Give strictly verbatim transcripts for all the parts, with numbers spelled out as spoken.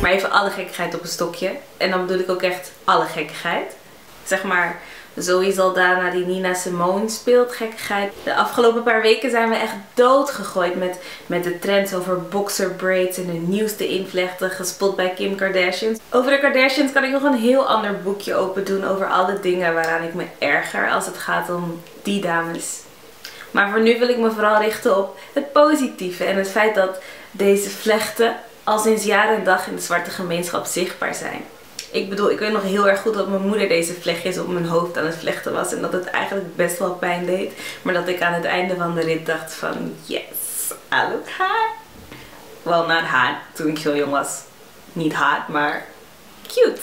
Maar even alle gekkigheid op een stokje. En dan bedoel ik ook echt alle gekkigheid. Zeg maar Zoe Saldana die Nina Simone speelt, gekkigheid. De afgelopen paar weken zijn we echt doodgegooid met, met de trends over boxer braids en de nieuwste invlechten gespot bij Kim Kardashian. Over de Kardashians kan ik nog een heel ander boekje open doen over alle dingen waaraan ik me erger als het gaat om die dames. Maar voor nu wil ik me vooral richten op het positieve en het feit dat deze vlechten al sinds jaar en dag in de zwarte gemeenschap zichtbaar zijn. Ik bedoel, ik weet nog heel erg goed dat mijn moeder deze vlechtjes op mijn hoofd aan het vlechten was. En dat het eigenlijk best wel pijn deed. Maar dat ik aan het einde van de rit dacht van, yes, I look hot. Well, not hot. Toen ik zo jong was. Niet hot, maar cute.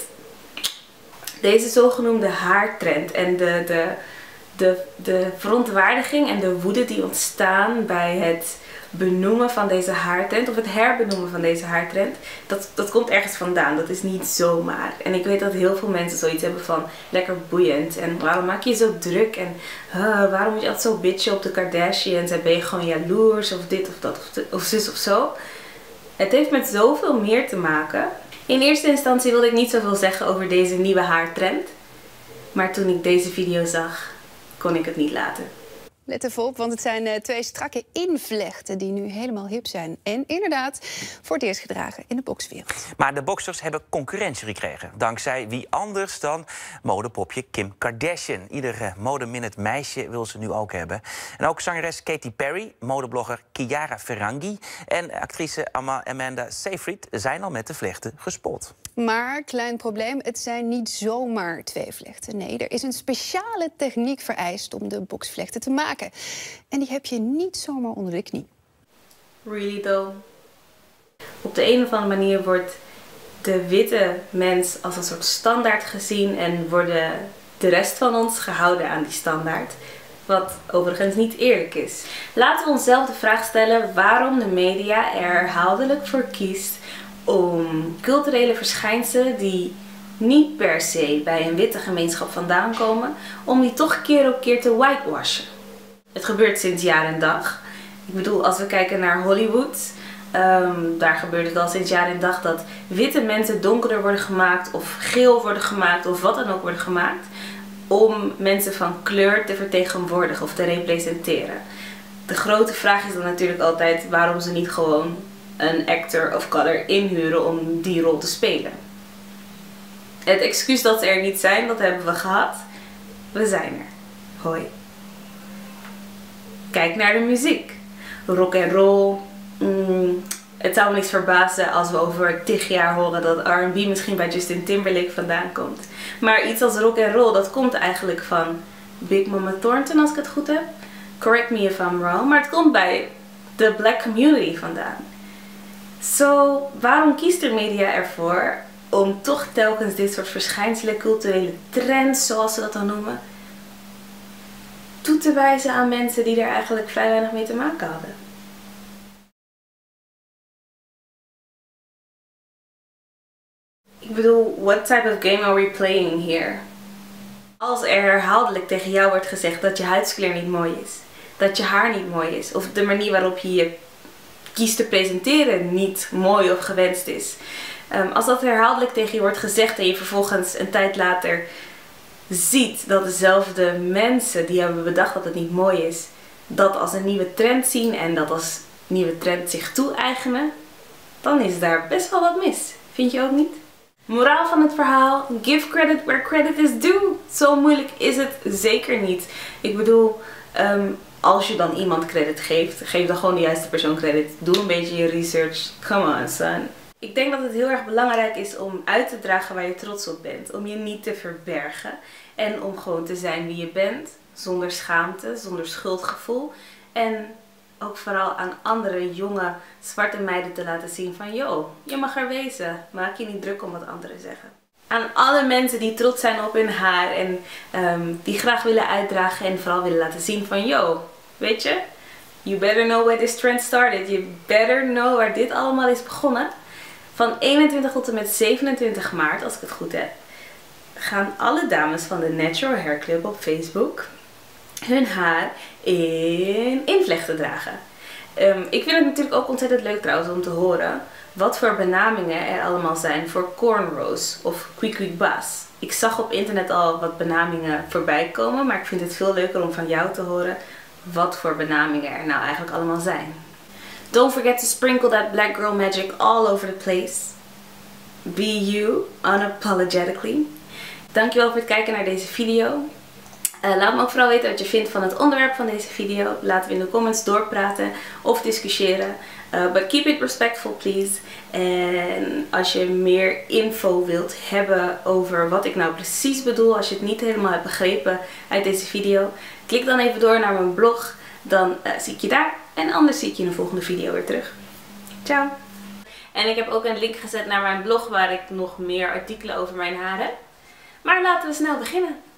Deze zogenoemde haartrend en de, de, de, de verontwaardiging en de woede die ontstaan bij het benoemen van deze haartrend, of het herbenoemen van deze haartrend, dat, dat komt ergens vandaan. Dat is niet zomaar. En ik weet dat heel veel mensen zoiets hebben van lekker boeiend. En waarom maak je je zo druk? En uh, waarom moet je altijd zo bitchen op de Kardashians? En ben je gewoon jaloers? Of dit of dat of, de, of zus of zo? Het heeft met zoveel meer te maken. In eerste instantie wilde ik niet zoveel zeggen over deze nieuwe haartrend. Maar toen ik deze video zag, kon ik het niet laten. Let even op, want het zijn uh, twee strakke invlechten die nu helemaal hip zijn. En inderdaad voor het eerst gedragen in de bokswereld. Maar de boxers hebben concurrentie gekregen. Dankzij wie anders dan modepopje Kim Kardashian. Ieder uh, modeminnend meisje wil ze nu ook hebben. En ook zangeres Katy Perry, modeblogger Chiara Ferragni en actrice Amanda Seyfried zijn al met de vlechten gespot. Maar, klein probleem, het zijn niet zomaar twee vlechten. Nee, er is een speciale techniek vereist om de boksvlechten te maken. En die heb je niet zomaar onder de knie. Really though? Op de een of andere manier wordt de witte mens als een soort standaard gezien en worden de rest van ons gehouden aan die standaard. Wat overigens niet eerlijk is. Laten we onszelf de vraag stellen waarom de media er herhaaldelijk voor kiest om culturele verschijnselen die niet per se bij een witte gemeenschap vandaan komen, om die toch keer op keer te whitewashen. Het gebeurt sinds jaar en dag. Ik bedoel, als we kijken naar Hollywood, um, daar gebeurt het al sinds jaar en dag dat witte mensen donkerder worden gemaakt of geel worden gemaakt of wat dan ook worden gemaakt, om mensen van kleur te vertegenwoordigen of te representeren. De grote vraag is dan natuurlijk altijd waarom ze niet gewoon een actor of color inhuren om die rol te spelen. Het excuus dat ze er niet zijn, dat hebben we gehad. We zijn er. Hoi. Kijk naar de muziek. Rock and roll. Mm, het zou me niks verbazen als we over tig jaar horen dat R en B misschien bij Justin Timberlake vandaan komt. Maar iets als rock and roll, dat komt eigenlijk van Big Mama Thornton, als ik het goed heb. Correct me if I'm wrong. Maar het komt bij de black community vandaan. So, waarom kiest de media ervoor om toch telkens dit soort verschijnselen, culturele trends, zoals ze dat dan noemen, toe te wijzen aan mensen die er eigenlijk vrij weinig mee te maken hadden? Ik bedoel, what type of game are we playing here? Als er herhaaldelijk tegen jou wordt gezegd dat je huidskleur niet mooi is, dat je haar niet mooi is, of de manier waarop je je kiest te presenteren niet mooi of gewenst is. Um, als dat herhaaldelijk tegen je wordt gezegd en je vervolgens een tijd later ziet dat dezelfde mensen die hebben bedacht dat het niet mooi is, dat als een nieuwe trend zien en dat als nieuwe trend zich toe-eigenen, dan is daar best wel wat mis. Vind je ook niet? Moraal van het verhaal, give credit where credit is due. Zo moeilijk is het zeker niet. Ik bedoel, um, als je dan iemand credit geeft, geef dan gewoon de juiste persoon credit. Doe een beetje je research. Come on, son. Ik denk dat het heel erg belangrijk is om uit te dragen waar je trots op bent. Om je niet te verbergen. En om gewoon te zijn wie je bent. Zonder schaamte, zonder schuldgevoel. En ook vooral aan andere jonge zwarte meiden te laten zien van, yo, je mag er wezen. Maak je niet druk om wat anderen zeggen. Aan alle mensen die trots zijn op hun haar en um, die graag willen uitdragen en vooral willen laten zien van, yo, weet je, you better know where this trend started. You better know waar dit allemaal is begonnen. Van eenentwintig tot en met zevenentwintig maart, als ik het goed heb, gaan alle dames van de Natural Hair Club op Facebook hun haar in invlechten dragen. Um, ik vind het natuurlijk ook ontzettend leuk trouwens om te horen wat voor benamingen er allemaal zijn voor cornrows of quiquibas. Ik zag op internet al wat benamingen voorbij komen, maar ik vind het veel leuker om van jou te horen wat voor benamingen er nou eigenlijk allemaal zijn. Don't forget to sprinkle that black girl magic all over the place. Be you, unapologetically. Dankjewel voor het kijken naar deze video. Uh, laat me ook vooral weten wat je vindt van het onderwerp van deze video. Laten we in de comments doorpraten of discussiëren. Uh, but keep it respectful, please. En als je meer info wilt hebben over wat ik nou precies bedoel, als je het niet helemaal hebt begrepen uit deze video, klik dan even door naar mijn blog. Dan uh, zie ik je daar. En anders zie ik je in de volgende video weer terug. Ciao! En ik heb ook een link gezet naar mijn blog waar ik nog meer artikelen over mijn haar heb. Maar laten we snel beginnen.